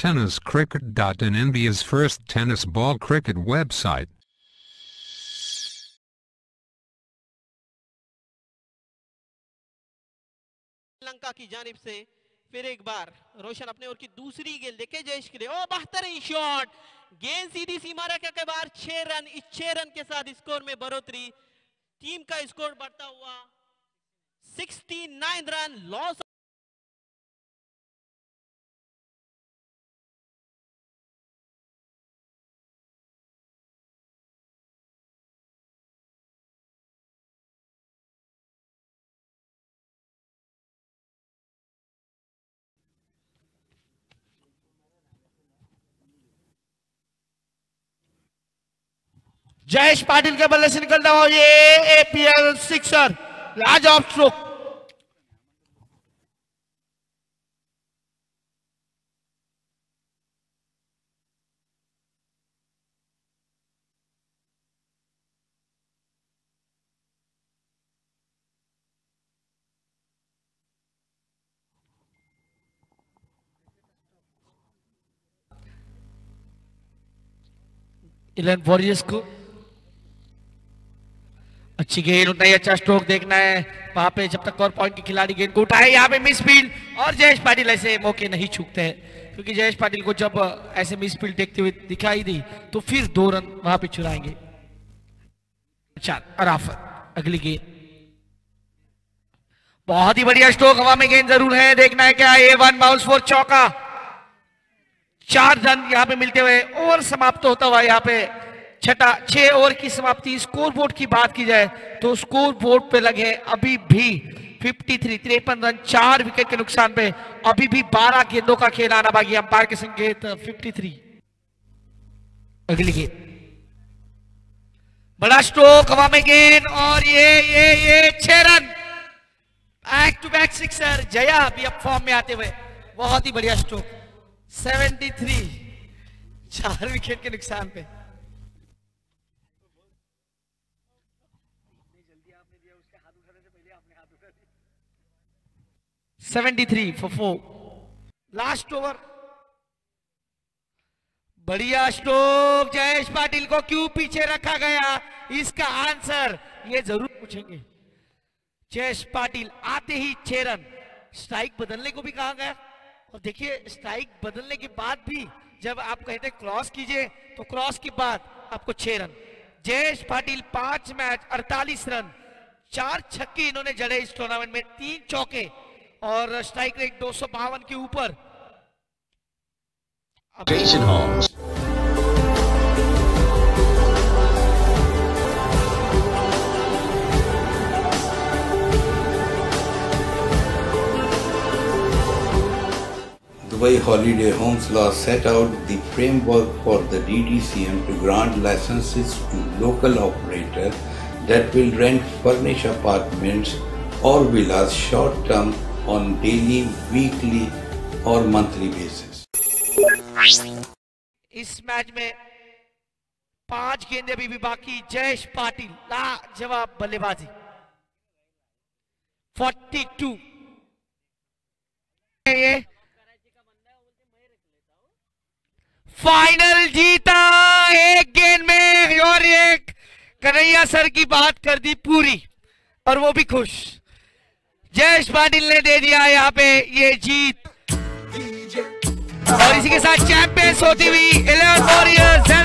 TennisCricket.in, India's first tennis ball cricket website. Sri Lanka की जानिब से फिर एक बार रोशन अपने ओर की दूसरी गेंद लेके जयेश के लिए, ओ बेहतरीन शॉट, गेंद सीधी सीमा रेखा के बाहर। 6 रन, इस 6 रन के साथ स्कोर में बढ़ोतरी, टीम का स्कोर बढ़ता हुआ 69 रन। लॉस जयेश पाटिल के बल्ले से निकलता हुआ ये APL sixer, large off stroke. Eleven warriors को अच्छी गेंद, उतना ही अच्छा स्ट्रोक देखना है वहां पे जब तक और पॉइंट के खिलाड़ी गेंद को उठाए। यहाँ पे मिस फील्ड, और जयेश पाटिल ऐसे मौके नहीं चूकते हैं, क्योंकि जयेश पाटिल को जब ऐसे मिस फील्ड देखते हुए दिखाई दी तो फिर 2 रन वहां पे चुराएंगे। अराफत अगली गेंद, बहुत ही बढ़िया स्ट्रोक, हवा में गेंद जरूर है, देखना है क्या ये 1 बाउंस फॉर चौका। 4 रन यहाँ पे मिलते हुए ओवर समाप्त होता हुआ यहाँ पे 6 ओवर की समाप्ति। स्कोर बोर्ड की बात की जाए तो स्कोर बोर्ड पे लगे अभी भी 53 रन, 4 विकेट के नुकसान पे अभी भी 12 गेंदों का खेल आना बाकी। अंपायर के संकेत 53। अगली गेंद, बड़ा स्ट्रोक, हवा में गेंद, और ये 6 रन, back to back sixer. Jaya अभी अब फॉर्म में आते हुए बहुत ही बढ़िया स्ट्रोक, 73, 4 विकेट के नुकसान पे। 73 for 4। लास्ट ओवर, बढ़िया स्ट्रोक। जयेश पाटिल को क्यों पीछे रखा गया, इसका आंसर ये जरूर पूछेंगे। जयेश पाटिल आते ही 6 रन, स्ट्राइक बदलने को भी कहा गया, और देखिए स्ट्राइक बदलने के बाद भी जब आप कहते हैं क्रॉस कीजिए तो क्रॉस के बाद आपको 6 रन। जयेश पाटिल 5 मैच 48 रन, 4 छक्के इन्होंने जड़े इस टूर्नामेंट में, 3 चौके, और स्ट्राइक रेट 252 के ऊपर। Dubai Holiday Homes Law set out the framework for the DDCM to grant licenses to local operators that will rent furnished apartments or villas short term on daily, weekly or monthly basis. इस match में 5 गेंदें भी बाकी। जयेश पाटिल लाजवाब बल्लेबाजी, 42। ये final जीता 1 गेंद में, और एक कन्हैया सर की बात कर दी पूरी, और वो भी खुश। जयेश पाटिल ने दे दिया यहाँ पे ये जीत, और इसी के साथ चैंपियंस होती हुई 11 वॉरियर्स